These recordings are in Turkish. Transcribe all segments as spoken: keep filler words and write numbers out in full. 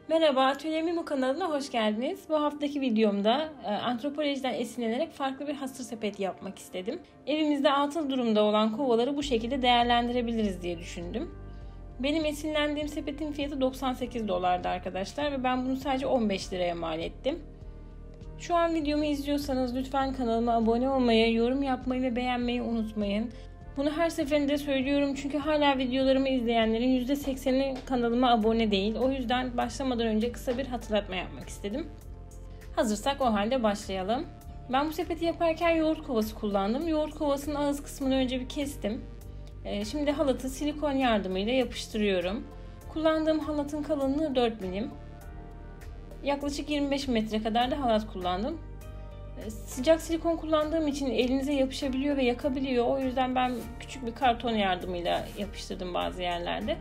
Merhaba, Atölye Mimo kanalına hoş geldiniz. Bu haftaki videomda e, antropolojiden esinlenerek farklı bir hasır sepeti yapmak istedim. Evimizde atıl durumda olan kovaları bu şekilde değerlendirebiliriz diye düşündüm. Benim esinlendiğim sepetin fiyatı doksan sekiz dolardı arkadaşlar ve ben bunu sadece on beş liraya mal ettim. Şu an videomu izliyorsanız lütfen kanalıma abone olmayı, yorum yapmayı ve beğenmeyi unutmayın. Bunu her seferinde söylüyorum çünkü hala videolarımı izleyenlerin yüzde sekseni kanalıma abone değil. O yüzden başlamadan önce kısa bir hatırlatma yapmak istedim. Hazırsak o halde başlayalım. Ben bu sepeti yaparken yoğurt kovası kullandım. Yoğurt kovasının ağız kısmını önce bir kestim. Şimdi halatı silikon yardımıyla yapıştırıyorum. Kullandığım halatın kalınlığı dört milim. Yaklaşık yirmi beş metre kadar da halat kullandım. Sıcak silikon kullandığım için elinize yapışabiliyor ve yakabiliyor. O yüzden ben küçük bir karton yardımıyla yapıştırdım bazı yerlerde.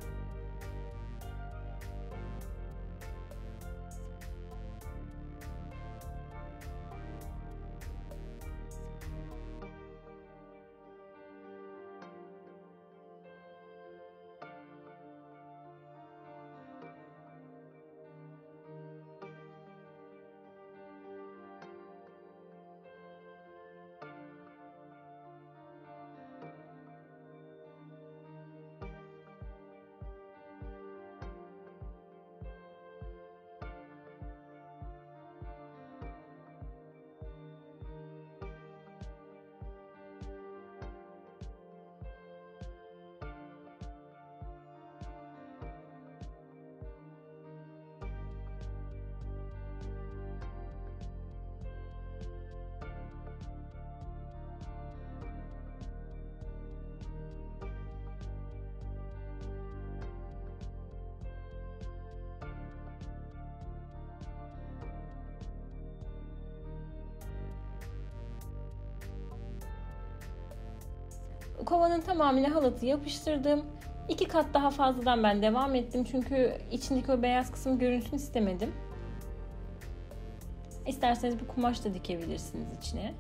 Kovanın tamamıyla halatı yapıştırdım. İki kat daha fazladan ben devam ettim çünkü içindeki o beyaz kısım görünsün istemedim. İsterseniz bir kumaş da dikebilirsiniz içine.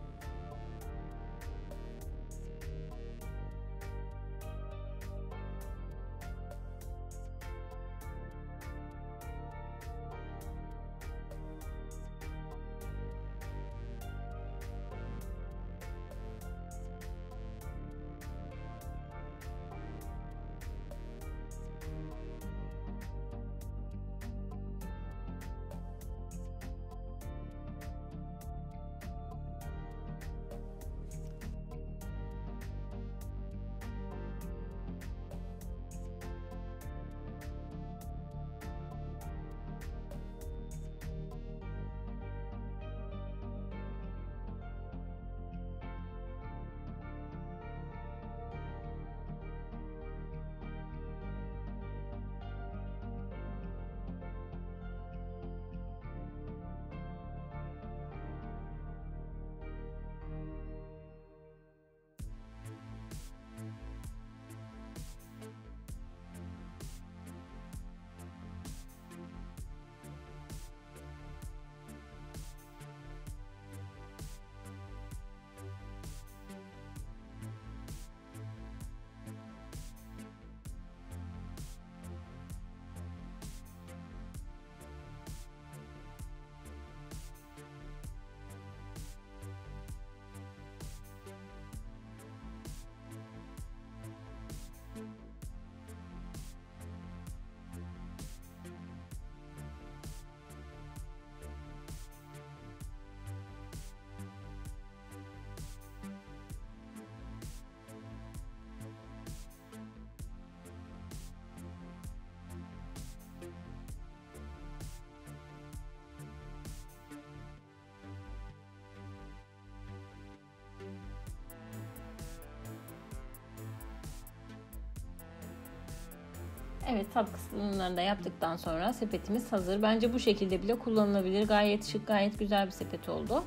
Evet, sap kısımlarını da yaptıktan sonra sepetimiz hazır. Bence bu şekilde bile kullanılabilir. Gayet şık, gayet güzel bir sepet oldu.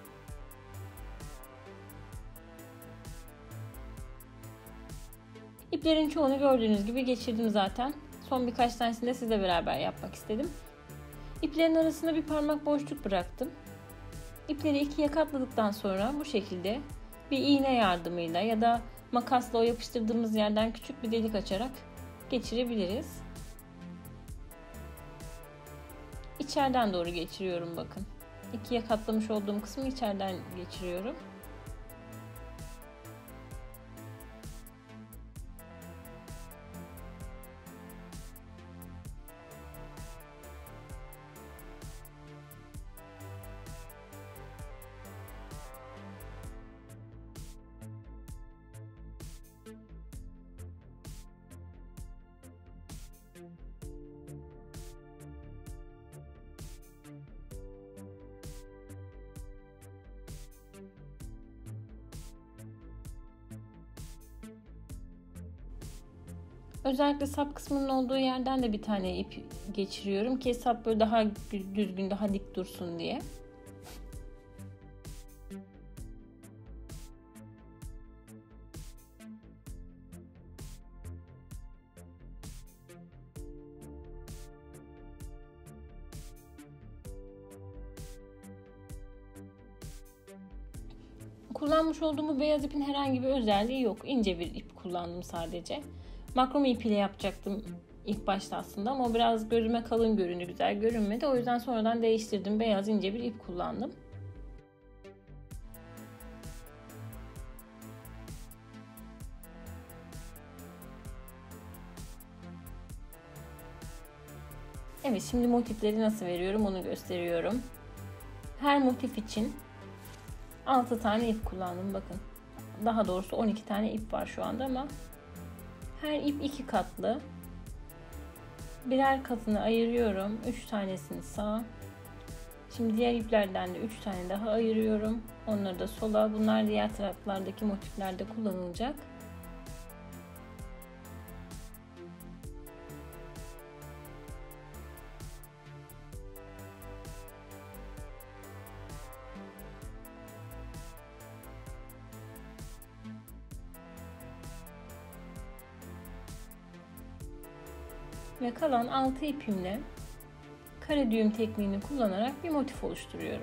İplerin çoğunu gördüğünüz gibi geçirdim zaten. Son birkaç tanesini de sizle beraber yapmak istedim. İplerin arasında bir parmak boşluk bıraktım. İpleri ikiye katladıktan sonra bu şekilde bir iğne yardımıyla ya da makasla o yapıştırdığımız yerden küçük bir delik açarak geçirebiliriz. içeriden doğru geçiriyorum bakın. İkiye katlamış olduğum kısmı içeriden geçiriyorum. Özellikle sap kısmının olduğu yerden de bir tane ip geçiriyorum ki sap böyle daha düzgün, daha dik dursun diye. Kullanmış olduğum bu beyaz ipin herhangi bir özelliği yok. İnce bir ip kullandım sadece. Makrome ipiyle yapacaktım ilk başta aslında ama o biraz gözüme kalın göründü, güzel görünmedi. O yüzden sonradan değiştirdim. Beyaz ince bir ip kullandım. Evet, şimdi motifleri nasıl veriyorum onu gösteriyorum. Her motif için altı tane ip kullandım bakın. Daha doğrusu on iki tane ip var şu anda ama her ip iki katlı. Birer katını ayırıyorum. üç tanesini sağa. Şimdi diğer iplerden de üç tane daha ayırıyorum. Onları da sola. Bunlar diğer taraflardaki motiflerde kullanılacak. Ve kalan altı ipimle kare düğüm tekniğini kullanarak bir motif oluşturuyorum.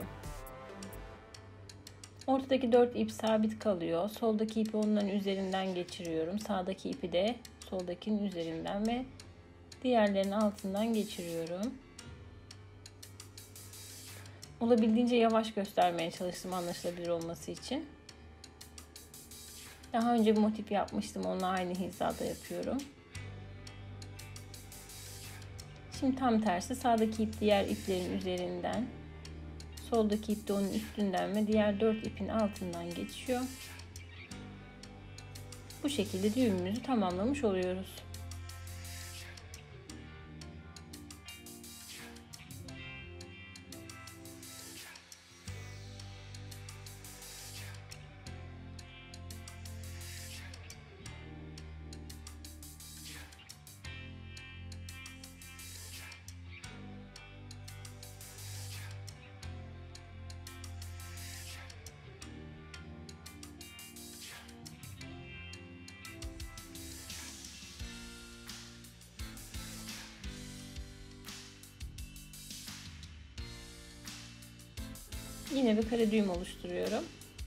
Ortadaki dört ip sabit kalıyor. Soldaki ipi onların üzerinden geçiriyorum. Sağdaki ipi de soldakinin üzerinden ve diğerlerinin altından geçiriyorum. Olabildiğince yavaş göstermeye çalıştım anlaşılabilir olması için. Daha önce bir motif yapmıştım. Onunla aynı hizada yapıyorum. Şimdi tam tersi, sağdaki ip diğer iplerin üzerinden, soldaki ip de onun üstünden ve diğer dört ipin altından geçiyor. Bu şekilde düğümümüzü tamamlamış oluyoruz. Yine bir kare düğüm oluşturuyorum.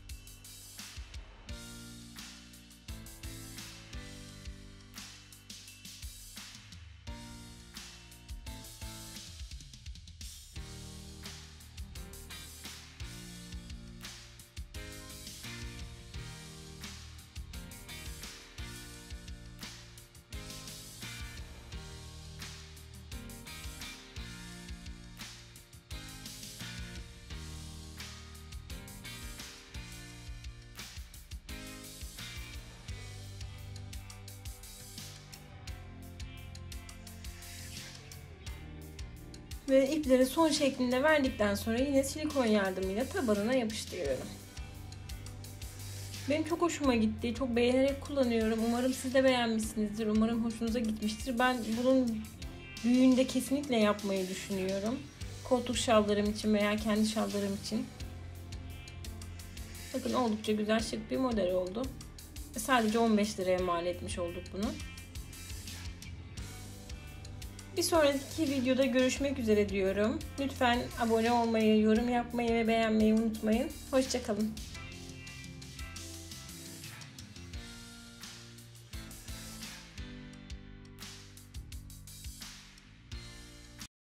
Ve ipleri son şeklinde verdikten sonra yine silikon yardımıyla tabanına yapıştırıyorum. Benim çok hoşuma gitti. Çok beğenerek kullanıyorum. Umarım siz de beğenmişsinizdir. Umarım hoşunuza gitmiştir. Ben bunun büyüğünde kesinlikle yapmayı düşünüyorum. Koltuk şallarım için veya kendi şallarım için. Bakın oldukça güzel, şık bir model oldu. Sadece on beş liraya mal etmiş olduk bunu. Bir sonraki videoda görüşmek üzere diyorum. Lütfen abone olmayı, yorum yapmayı ve beğenmeyi unutmayın. Hoşça kalın.